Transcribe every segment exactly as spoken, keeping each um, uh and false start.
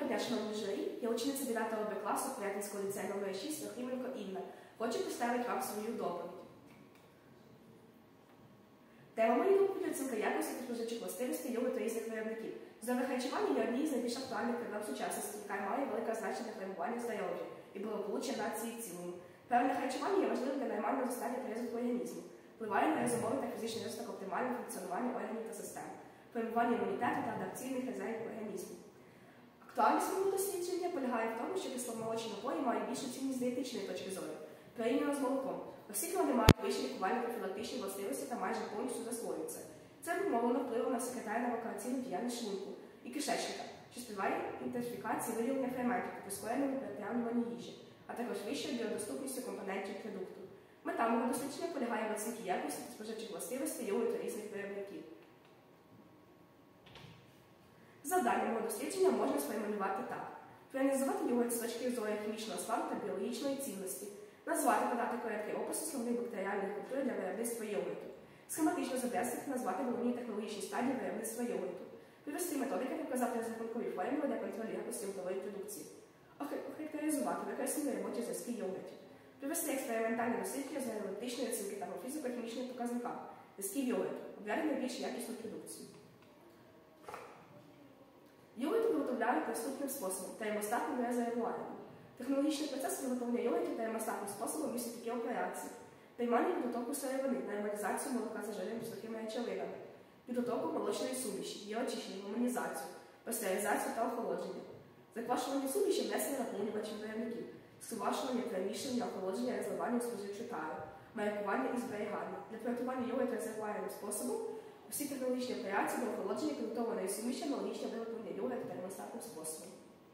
Доброго дня, шановні журі. Я учениця дев'ятого Б класу Пирятинського ліцею номер шість Охріменко Інна. Хочу представити вам свою доповідь. Тема моєї доповіді – оцінка якості та споживчих властивостей йогурту різних виробників. Здорове харчування є однією з найбільш актуальних проблем сучасності, яка має велике значення для формування здоров'я і благополуччя нації в цілому. Правильне харчування є важливим для нормального зростання та розвитку організму, впливає на розумовий та фізичний розвиток, оптимальне функціонування органів та систем, формування імунітету та адаптаційних резервів організму. Актуальність мого дослідження полягає в тому, що кисломолочні напої мають більшу цінність з дієтичної точки зору, порівняно з молоком, оскільки вони мають вищі лікувально-профілактичні властивості та майже повністю засвоюються. Це обумовлено впливом на секретарно-евакуаційну діяльність шлунку і кишечника, що сприяє інтенсифікації виявлення ферментів та прискореному перетравлюванню їжі, а також вищою біодоступністю компонентів продукту. Мета мого дослідження полягає в оцінці якості та споживчих властивостей йогурту різних виробників. Завдання мого дослідження можна сформулювати так. Проаналізувати йогурт з точки зору хімічного складу та біологічної цінності, назвати та дати короткий опис основних бактеріальних культур для виробництва йогурту, схематично закреслити та назвати головні технологічні стадії виробництва йогурту, привести методики та вказати розрахункові формули для контролю якості готової продукції, охарактеризувати використані робочі зв'язки йогуртів, привести експериментальне дослідження з аналітичної оцінки та по фізико-хімічних показниках зв'язків йогурту, обрати найбільш якісну продукцію. Йогурт виготовляють наступним способом – термостатним резервуаром. Технологічний процес виготовлення йогуртів термостатним способом містить такі операції: приймання підготовку сировини, нормалізацію молока з жирними сухими речовинами, підготовку молочної суміші, її очищення, гомонізацію, пастеризацію та охолодження, заквашування суміші, внесення наповнювачів виробників, сквашування, переміщення, охолодження, розливання у споживчу тару, маркування і зберігання. Для приготування йогурту резервуарним способом усі технологічні операції до охолодження підготовленої суміші аналогічно виготовлення йогурту термостатним способом.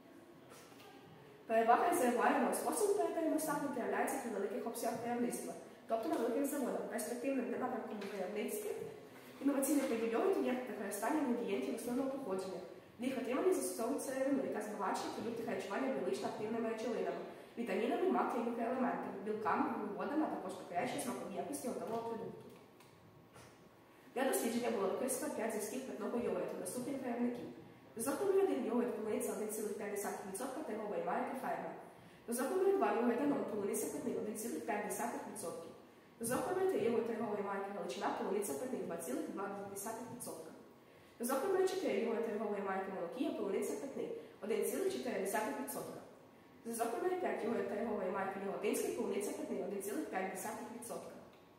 Перевага резервуарного способу перед термостатом проявляється при великих обсягах виробництва, тобто на великих заводах, перспективним напрямком виробництва. Інноваційних видів йогурту є використання інгредієнтів основного походження. Для їх отримання застосовують сировину, яка збагачує продукти харчування біологічно активними речовинами, вітамінами, макро- і мікроелементами, білками, вуглеводами, а також покращує смакові якості готового продукту. Для дослідження було використано п'ять зв'язків питного йогурту наступних виробників. Дозор номер один йогурт полуниця один цілих п'ять десятих відсотка торгової марки «Фермер». Дозор номер два йогурт Данон полуниця питний один цілих п'ять десятих відсотка. Дозор номер три йогурт торгової марки «Галичина» полуниця питний два цілих два десятих відсотка. Дозор номер чотири йогурт торгової марки «Молокія» полуниця питний один цілих чотири десятих відсотка. Дозор номер п'ять йогурт торгової марки «Яготинський» полуниця питний один цілих п'ять десятих відсотка.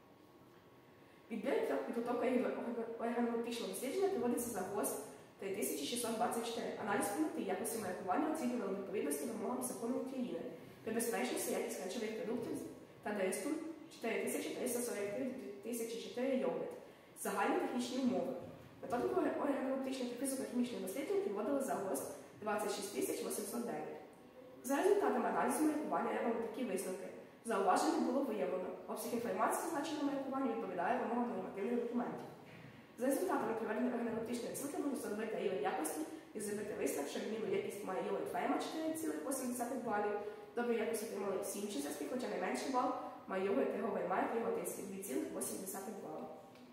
Відбір та підготовка органолептичного дослідження проводиться за ГОСТ три тисячі шістсот двадцять чотири. Аналіз повноти якості маркування оцінювали відповідності вимогам закону України про безпечність і якість харчових продуктів та ДСТУ чотири тисячі триста сорок три тисячі чотири йогурт. Загальні технічні умови. Методику органолептичних та фізико-хімічних досліджень проводили за ГОСТ двадцять шість тисяч вісімсот дев'ять. За результатами аналізу маркування робили такі висновки. Зауваження було виявлено. Обсяг інформації, зазначеного маркування, відповідає вимогам нормативних документів. За результатами проведення органолептичної оцінки можна встановити рівень якості і зробити висновок, що відмінну якість має йогурт «Фермер» чотири цілих вісім десятих балів, добру якість отримали сім зв'язків, хоча найменший бал має йогурт торгової марки «Яготинський» два цілих вісім десятих балів.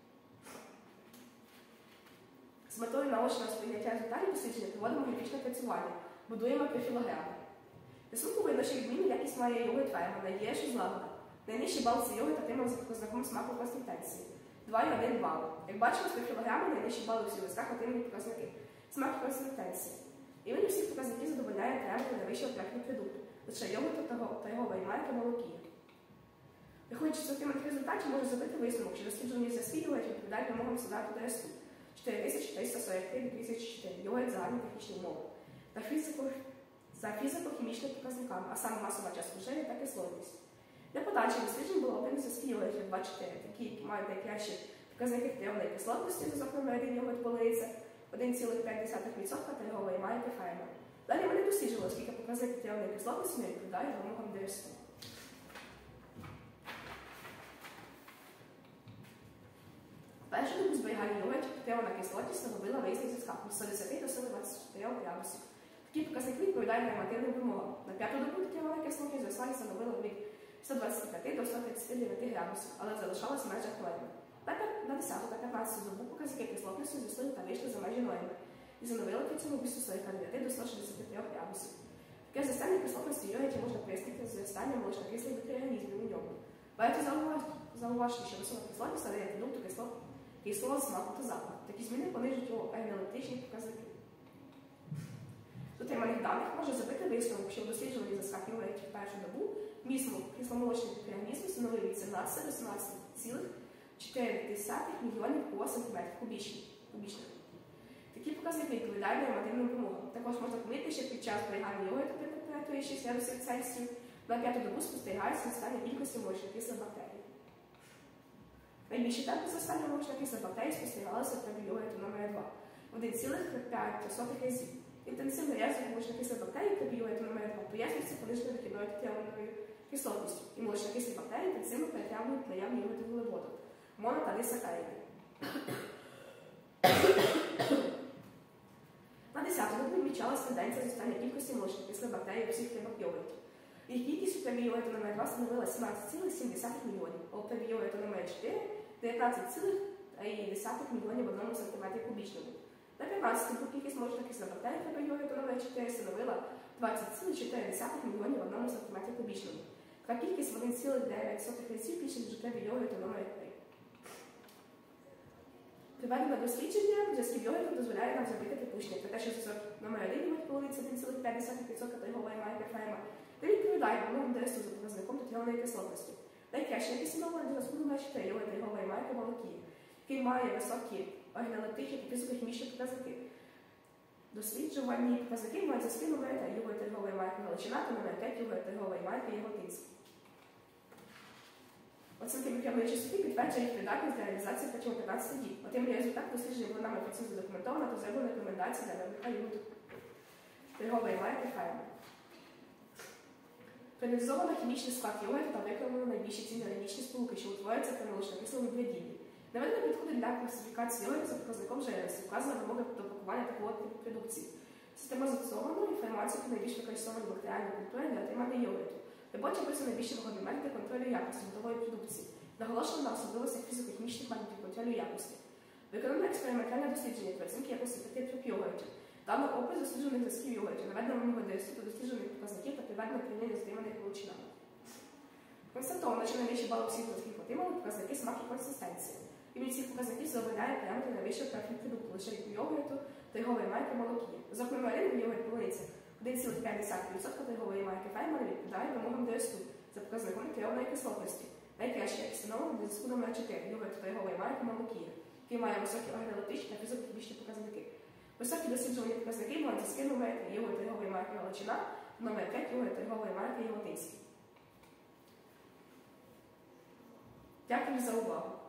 З метою наочного сприйняття результатів дослідження проводимо графічне працювання, будуємо профілограми. Рисунку видно, що відмінну якість має йогурт «Фермер», найгірший злагода. Найнижчий бал цей йогурт отримав за показником смаку консистенції два цілих один бал. Як бачимо, з профілограми найнижчі бали у всіх листках отримані показники смаку консистенції. Рівень усіх показників задовольняє параметри найвищого проектного продукту, лише йогурту торгової марки «Молокія». Виходячи з отриманих результатів, можна зробити висновок, що досліджені зв'язки йогуртів відповідають вимогам стандарту ДСТУ чотири тисячі триста сорок три дві тисячі чотири йогурт загальні технічні умови та фізико за фізико-хімічними показниками, а саме масова частка жирів та кислотність. Для подальших досліджень було обрані зв'язки йогуртів два чотири, такі, які мають найкращі показники активної кислотності, дозор номер один йогурт полуниця один цілих п'ять десятих відсотка торгової марки «Фермер». Далі ми не досліджували, оскільки показник активної кислотності не відповідає вимогам ДСТУ. Першу добу зберігання йогуртів активна кислотність становила в різних зв'язках від сто десять до сто двадцять чотири градусів. Такі показники відповідають нормативним вимогам. На п'яту добу активна кислотність зросла і становила від ста двадцяти п'яти до ста тридцяти дев'яти градусів, але залишалась в межах норми. На десяту та п'ятнадцяту добу показники кислотності зросли та вийшли за межі норми. і зановили при цьому близько сорока дев'яти до ста шістдесяти трьох градусів. Таке зростання кислотності йогурті можна пояснити з зростанням молочнокислих мікроорганізмів у ньому. Варто зауважити, що висока кислотність надає продукту кислого смаку та запаху. Такі зміни понижують його енергетичні показники. З отриманих даних можна зробити висновок, що в досліджуванні зразка йогуртів в першу добу вміст кисломолочних мікроорганізмів становив від сімнадцяти до сімнадцяти цілих чотирьох десятих мільйонів куб сантиметрів кубічних. Такі показники відповідають нормативним вимогам. Також можна помітити, що під час зберігання йогурту при температурі шість градусів Цельсію на п'яту добу спостерігається зростання кількості молочнокислих бактерій. Найбільші темпи зростання молочнокислих бактерій спостерігалися в темпі йогурту номер два – один цілих п'ять сотих разів. Інтенсивний розвиток молочнокислих бактерій в темпі йогурту номер два пояснюється пониженою дохідною тетіонною кислотністю, і молочнокислі бактерії інтенсивно перетягують наявні йогурти вуглеводу, моно- та дисакариди. На десяту добу відмічалася тенденція зростання кількості молочнокислих бактерій у всіх типах йогуртів. Їх кількість у темпі йогурту номер два становила сімнадцять цілих сім десятих мільйонів, а у темпі йогурту номер чотири – дев'ятнадцять цілих три десятих мільйонів в одному сантиметрі кубічному. На п'ятнадцяту добу кількість молочнокислих бактерій в темпі йогурту номер чотири становила двадцять цілих чотири десятих мільйонів в одному сантиметрі кубічному. Та кількість в один цілих дев'ять сотих разів більше, ніж у темпі йогурту номер три. Приведене дослідження зв'язків йогурту дозволяє нам зробити припущення про те, що зв'язок номер один має половиці один цілих п'ять десятих відсотка торгової марки Ферма, де відповідає вимогам ДСТУ за показником тетіонної кислотності. Найкраще встановлено до зв'язку номер чотири йогурт торгової марки Молокія, який має високі оргanoleptичні та фізико-хімічні показники. Досліджувані показники мають зв'язки номер три йогурт торгової марки Галичина та номер п'ять йогурт торгової марки Яготинська. Оцінки мікробної чистоти підтверджує їх придатність для реалізації протягом п'ятнадцяти діб. Отриманий результат дослідження було нами працює задокументовано та зроблено рекомендації для виробника йогурту торгової марки Ферма. Проаналізовано хімічний склад йогурту та виконано найбільші цінні органічні сполуки, що утворюються при молочнокислому бродінні. Наведено підходи для класифікації йогурту за показником жирності, вказана вимога до пакування такого типу продукції. Систематизовано інформацію про найбільш використовані бактеріальні культури для отримання йогурту. Робочі описує найбільші вагомі методи контролю якості готової продукції, наголошено на особливостях фізико-хімічних методів контролю якості. Виконано експериментальне дослідження про оцінки якості п'яти типів йогуртів. Дано опис досліджених зв'язків йогуртів, наведено вимоги ДСТУ до досліджених показників та приведено порівняння з отриманих величинами. Констатовано, що найбільші бали всіх розків отримали показники смак і консистенції. Ім'я цих показників задовольняє параметри найвищого профіль продукту, лише від йогурту торгової марки Молокія. За номер один йогурт полуниця один цілих п'ять десятих відсотка торгової марки Ферма відповідає вимогам ДСТУ за показником тетіонної кислотності. Найкраще встановлено для зв'язку номер чотири йогурт торгової марки Молокія, який має високі оргanoleptичні та фізико-хімічні показники. Високі досліджувані показники мають зв'язки номер три йогурт торгової марки Галичина та номер п'ять йогурт торгової марки Яготинська. Дякую за увагу.